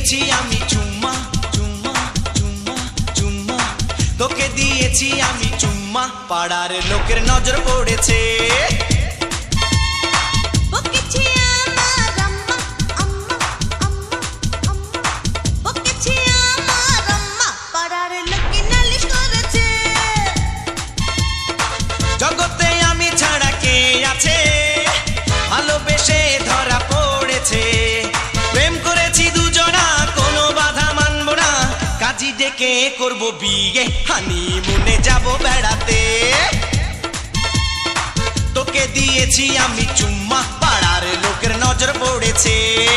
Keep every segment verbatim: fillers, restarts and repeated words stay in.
দিয়েছি আমি চুম্মা চুম্মা চুম্মা চুম্মা তোকে দিয়েছি আমি চুম্মা পাড়ার লোকের নজর পড়েছে জগতে আমি ছাড়া কে আছে ভালোবেসে ধরা পড়েছে প্রেম করেছি দুজনা কোনো বাধা মানব না কাজী ডেকে করব বিয়ে হানিমুনে যাব বেড়াতে তোকে দিয়েছি আমি চুম্মা পাড়ার লোকের নজর পড়েছে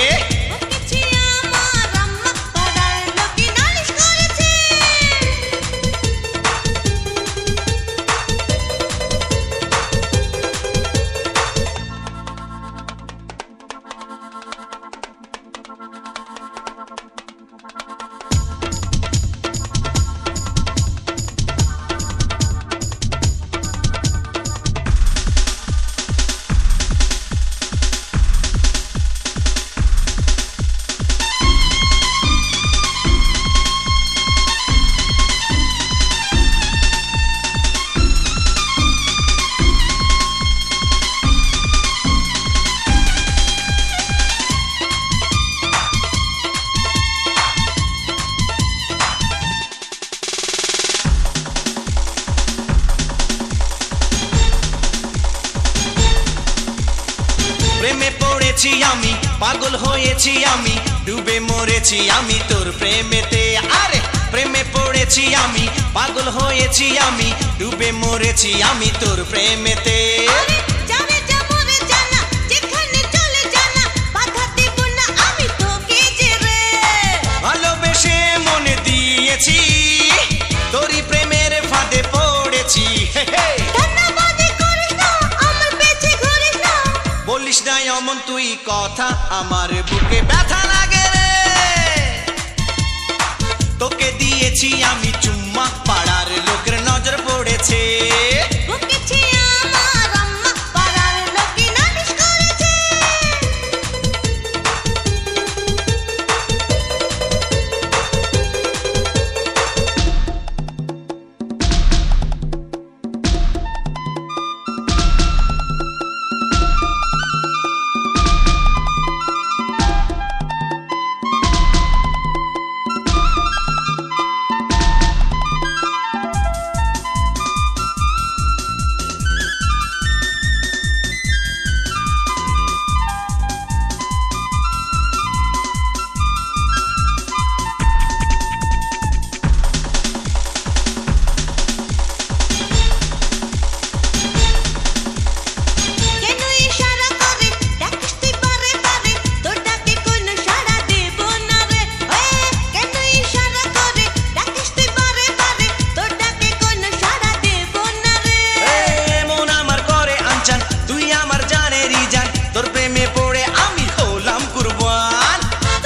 প্রেমে পড়েছি আমি পাগল হয়েছি আমি ডুবে মরেছি আমি তোর প্রেমেতে আরে প্রেমে পড়েছি আমি পাগল হয়েছি আমি ডুবে মরেছি আমি তোর প্রেমেতে ভালোবেসে মনে দিয়েছি তোরই প্রেমের ফাঁদে পড়েছি বলিস না এমন তুই কথা আমার বুকে ব্যথা লাগে রে তোকে দিয়েছি আমি চুম্মা পাড়ার লোকের নজর পড়েছে তোর প্রেমে পড়ে আমি হলাম কুরবান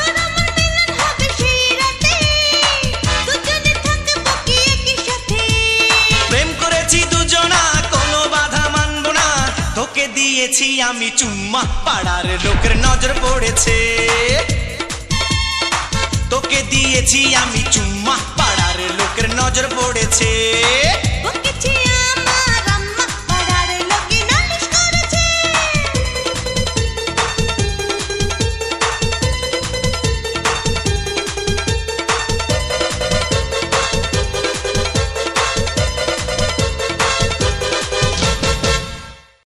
প্রেম করেছি দুজনা কোনো বাধা মানব না তোকে দিয়েছি আমি চুম্মা পাড়ার লোকের নজর পড়েছে তোকে দিয়েছি আমি চুম্মা পাড়ার লোকের নজর পড়েছে